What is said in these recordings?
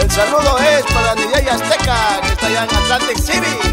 El saludo es para DJ Azteca, que está allá en Atlantic City.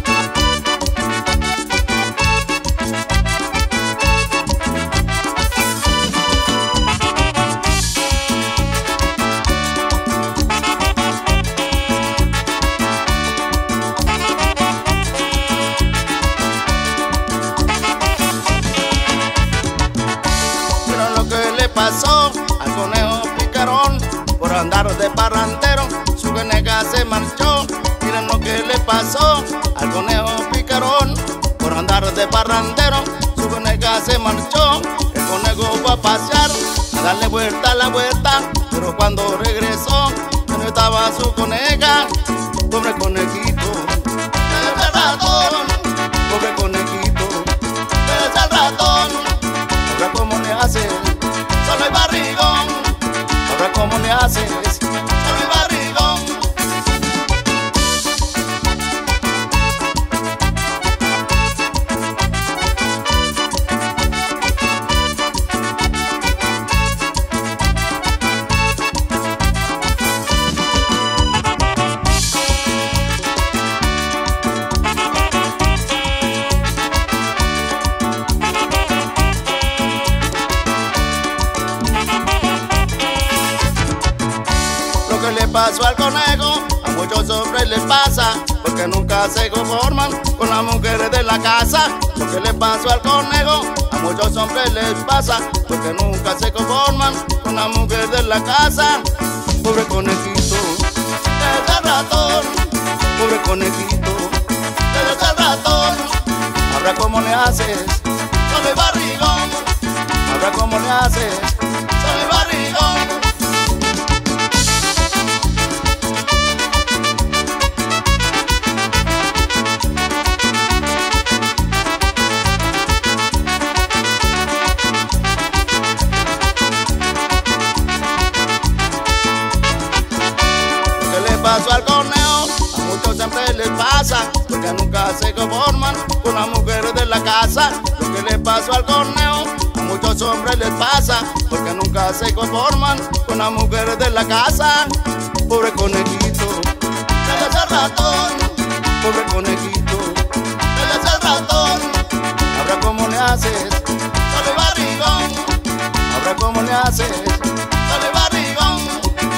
Pasó al conejo picarón por andar de parrandero, su coneja se marchó. Miren lo que le pasó al conejo picarón por andar de parrandero, su coneja se marchó. El conejo fue a pasear, a darle vuelta a la vuelta, pero cuando regresó ya no estaba su coneja. Pobre conejito, es el ratón, pobre conejito, es el ratón. Ahora cómo le hace, solo el barrigón. Ahora cómo le haces, solo el barrigón. Lo que le pasó al conejo a muchos hombres les pasa, porque nunca se conforman con las mujeres de la casa. Lo que le pasó al conejo a muchos hombres les pasa, porque nunca se conforman con las mujeres de la casa. Pobre conejito, es el ratón, pobre conejito, es el ratón. Ahora cómo le haces, solo el barrigón. Ahora cómo le haces, solo el barrigón. Pasó al conejo a muchos siempre les pasa, porque nunca se conforman con las mujeres de la casa. Lo que le pasó al conejo a muchos hombres les pasa, porque nunca se conforman con las mujeres de la casa. Pobre conejito, él es el ratón, pobre conejito, él es el ratón. Ahora cómo le haces, solo el barrigón. Ahora cómo le haces, solo el barrigón.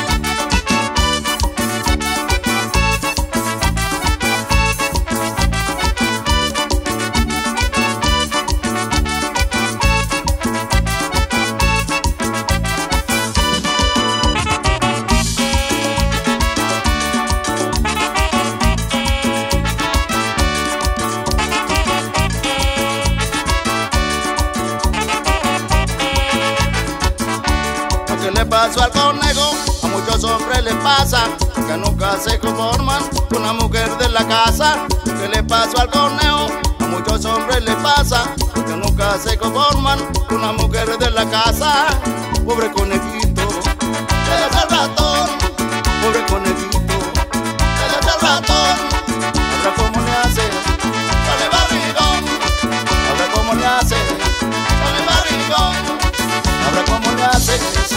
Lo que le pasó al conejo a muchos hombres les pasa, porque nunca se conforman con la mujer de la casa. Lo que le pasó al conejo a muchos hombres les pasa, porque nunca se conforman con las mujeres de la casa. Pobre conejito, él es el ratón, pobre conejito, él es el ratón. Ahora cómo le haces, solo el barrigón. Ahora cómo le haces, solo el barrigón. Ahora cómo le haces.